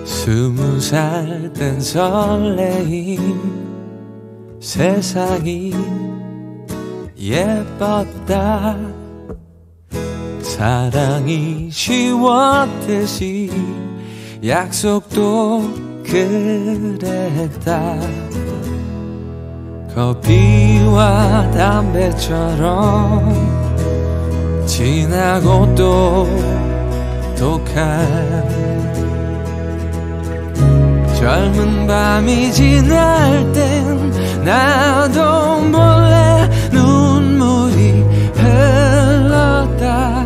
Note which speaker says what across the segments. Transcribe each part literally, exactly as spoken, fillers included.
Speaker 1: 스무 살 땐 설레임 세상이 예뻤다. 사랑이 쉬웠듯이 약속도 그랬다. 커피와 담배처럼 진하고 또 독한 젊은 밤이 지날 땐 나도 몰래 눈물이 흘렀다.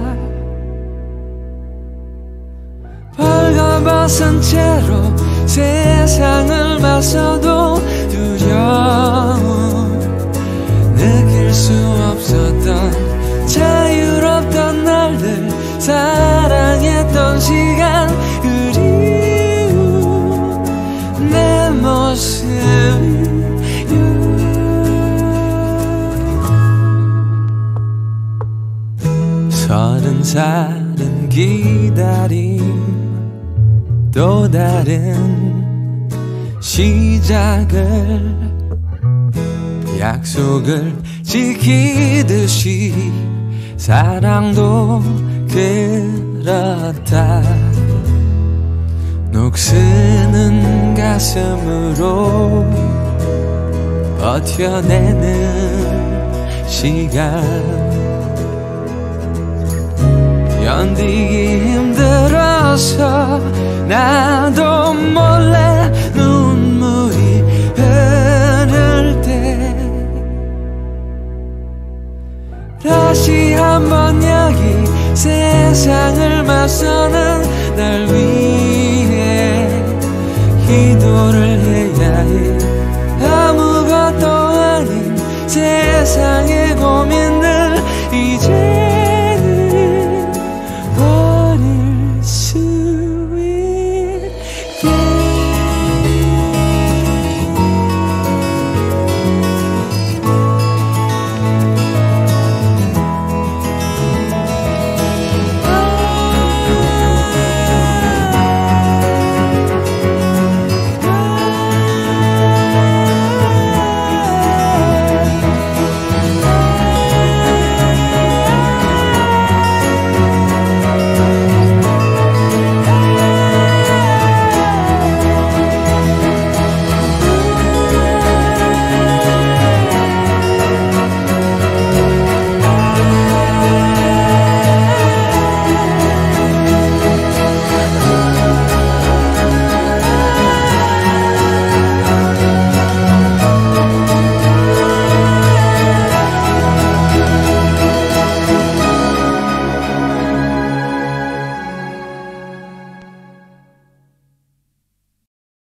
Speaker 1: 벌거벗은 채로 세상을 봤어도 두려움 느낄 수 없었던 자유롭던 날들 사랑했던 시간 그리운 내 모습 서른 살은 기다림 또 다른 시작을 약속을 지키듯이 사랑도 그렇다. 녹스는 가슴으로 버텨내는 시간 견디기 힘들어서 나도 몰래 눈물이 흐를 때 다시 한번 여기 세상을 맞서는 날 위해